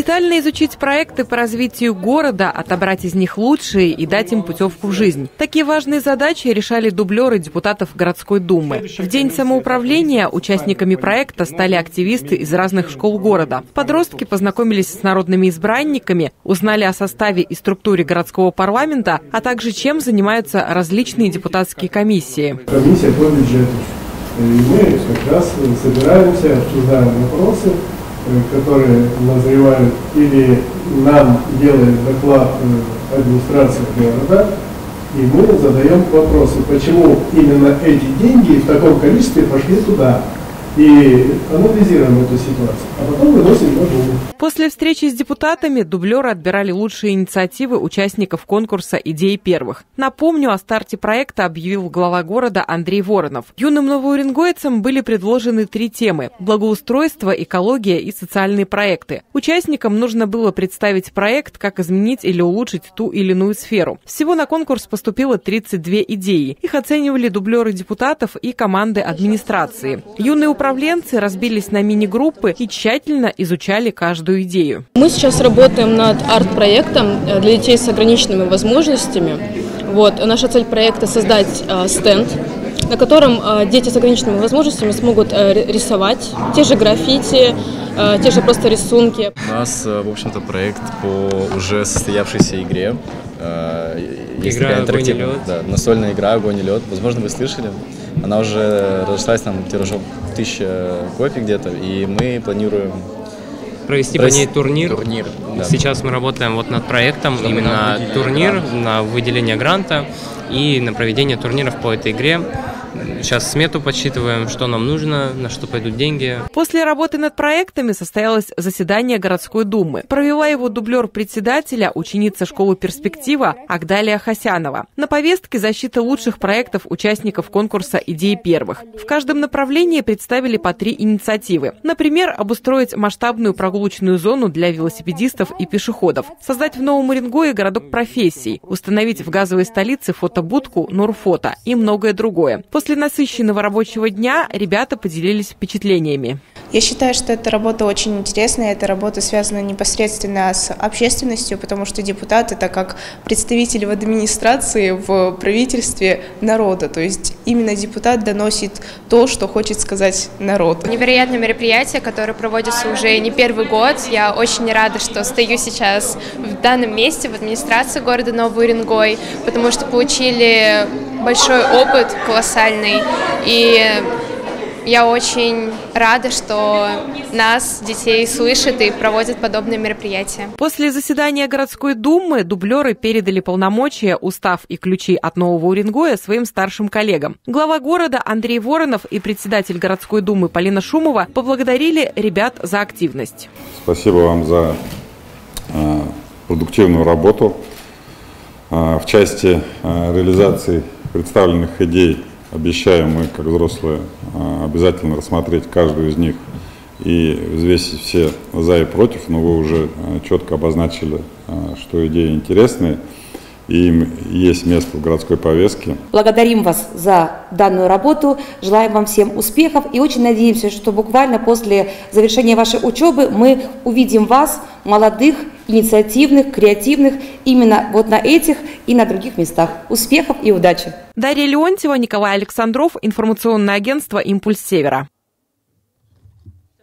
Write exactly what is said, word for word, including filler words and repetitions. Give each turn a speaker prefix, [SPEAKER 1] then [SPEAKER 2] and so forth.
[SPEAKER 1] Детально изучить проекты по развитию города, отобрать из них лучшие и дать им путевку в жизнь. Такие важные задачи решали дублеры депутатов городской думы. В день самоуправления участниками проекта стали активисты из разных школ города. Подростки познакомились с народными избранниками, узнали о составе и структуре городского парламента, а также чем занимаются различные депутатские комиссии.
[SPEAKER 2] Комиссия по бюджету. И мы как раз собираемся, обсуждаем вопросы, которые назревают, или нам делает доклад администрация города, и мы задаем вопросы, почему именно эти деньги в таком количестве пошли туда. И анализируем эту ситуацию, а потом выносим на Думу.
[SPEAKER 1] После встречи с депутатами дублеры отбирали лучшие инициативы участников конкурса «Идеи первых». Напомню, о старте проекта объявил глава города Андрей Воронов. Юным новоуренгойцам были предложены три темы – благоустройство, экология и социальные проекты. Участникам нужно было представить проект, как изменить или улучшить ту или иную сферу. Всего на конкурс поступило тридцать две идеи. Их оценивали дублеры депутатов и команды администрации. Юные управленцы разбились на мини-группы и тщательно изучали каждую идею.
[SPEAKER 3] Мы сейчас работаем над арт-проектом для детей с ограниченными возможностями. Вот. Наша цель проекта – создать э, стенд, на котором э, дети с ограниченными возможностями смогут э, рисовать те же граффити, э, те же просто рисунки.
[SPEAKER 4] У нас, в общем-то, проект по уже состоявшейся игре. Есть
[SPEAKER 5] игра
[SPEAKER 4] такая интерактивная,
[SPEAKER 5] «Огонь и лед».
[SPEAKER 4] Да, настольная игра «Огонь и лед». Возможно, вы слышали. Она уже разошлась там тиражом тысяча копий где-то, и мы планируем
[SPEAKER 5] провести
[SPEAKER 4] Прос...
[SPEAKER 5] по ней турнир.
[SPEAKER 4] турнир да.
[SPEAKER 5] Сейчас мы работаем вот над проектом, чтобы именно турнир, гранта. на выделение гранта и на проведение турниров по этой игре. Сейчас смету подсчитываем, что нам нужно, на что пойдут деньги.
[SPEAKER 1] После работы над проектами состоялось заседание городской думы. Провела его дублер председателя, ученица школы «Перспектива» Агдалия Хасянова. На повестке защита лучших проектов участников конкурса «Идеи первых». В каждом направлении представили по три инициативы. Например, обустроить масштабную прогулочную зону для велосипедистов и пешеходов, создать в Новом Уренгое городок профессий, установить в газовой столице фотобудку «Нурфото» и многое другое. После насыщенного рабочего дня ребята поделились впечатлениями.
[SPEAKER 6] Я считаю, что эта работа очень интересная, эта работа связана непосредственно с общественностью, потому что депутат – это как представитель в администрации, в правительстве народа, то есть именно депутат доносит то, что хочет сказать народ.
[SPEAKER 7] Невероятное мероприятие, которое проводится уже не первый год. Я очень рада, что стою сейчас в данном месте, в администрации города Новый Уренгой, потому что получили большой опыт, колоссальный, и я очень рада, что нас, детей, слышат и проводят подобные мероприятия.
[SPEAKER 1] После заседания городской думы дублеры передали полномочия, устав и ключи от Нового Уренгоя своим старшим коллегам. Глава города Андрей Воронов и председатель городской думы Полина Шумова поблагодарили ребят за активность.
[SPEAKER 8] Спасибо вам за э, продуктивную работу э, в части э, реализации представленных идей. Обещаем мы, как взрослые, обязательно рассмотреть каждую из них и взвесить все за и против, но вы уже четко обозначили, что идеи интересные, и им есть место в городской повестке.
[SPEAKER 9] Благодарим вас за данную работу, желаем вам всем успехов и очень надеемся, что буквально после завершения вашей учебы мы увидим вас, молодых, инициативных, креативных, именно вот на этих и на других местах. Успехов и удачи!
[SPEAKER 1] Дарья Леонтьева, Николай Александров, информационное агентство «Импульс Севера».